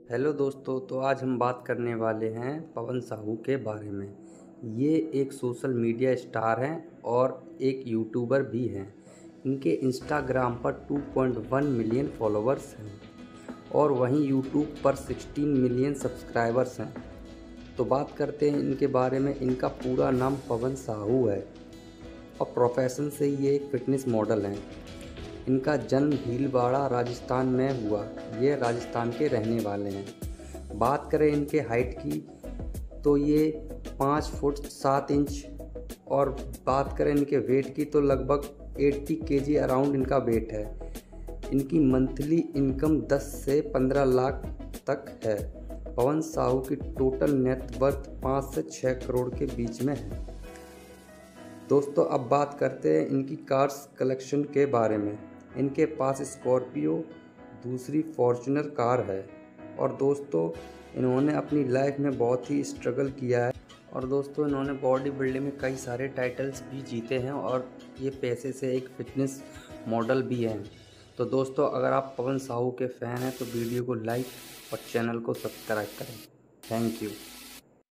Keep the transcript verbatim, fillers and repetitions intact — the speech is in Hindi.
हेलो दोस्तों, तो आज हम बात करने वाले हैं पवन साहू के बारे में। ये एक सोशल मीडिया स्टार हैं और एक यूट्यूबर भी हैं। इनके इंस्टाग्राम पर two point one million followers हैं और वहीं यूट्यूब पर सिक्सटीन मिलियन सब्सक्राइबर्स हैं। तो बात करते हैं इनके बारे में। इनका पूरा नाम पवन साहू है और प्रोफेशन से ये एक फिटनेस मॉडल हैं। इनका जन्म भीलवाड़ा राजस्थान में हुआ। ये राजस्थान के रहने वाले हैं। बात करें इनके हाइट की तो ये पाँच फुट सात इंच, और बात करें इनके वेट की तो लगभग अस्सी केजी अराउंड इनका वेट है। इनकी मंथली इनकम दस से पंद्रह लाख तक है। पवन साहू की टोटल नेट वर्थ पाँच से छः करोड़ के बीच में है। दोस्तों, अब बात करते हैं इनकी कार्स कलेक्शन के बारे में। इनके पास स्कॉर्पियो दूसरी फॉर्च्यूनर कार है। और दोस्तों, इन्होंने अपनी लाइफ में बहुत ही स्ट्रगल किया है। और दोस्तों, इन्होंने बॉडी बिल्डिंग में कई सारे टाइटल्स भी जीते हैं और ये पैसे से एक फिटनेस मॉडल भी हैं। तो दोस्तों, अगर आप पवन साहू के फ़ैन हैं तो वीडियो को लाइक और चैनल को सब्सक्राइब करें। Thank you.